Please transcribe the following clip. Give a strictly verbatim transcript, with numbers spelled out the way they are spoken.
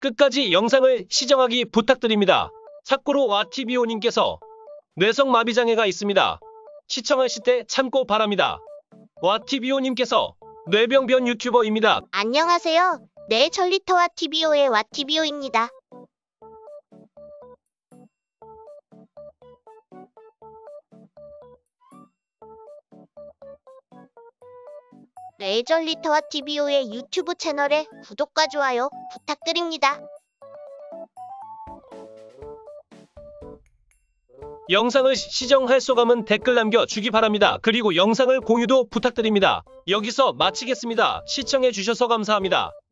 끝까지 영상을 시청하기 부탁드립니다. 참고로 와티비오님께서 뇌성마비장애가 있습니다. 시청하실 때 참고 바랍니다. 와티비오님께서 뇌병변 유튜버입니다. 안녕하세요. 네, 전리터와 티비오의 와티비오입니다. 레이전리터와 티비오의 유튜브 채널에 구독과 좋아요 부탁드립니다. 영상을 시청할 소감은 댓글 남겨주기 바랍니다. 그리고 영상을 공유도 부탁드립니다. 여기서 마치겠습니다. 시청해주셔서 감사합니다.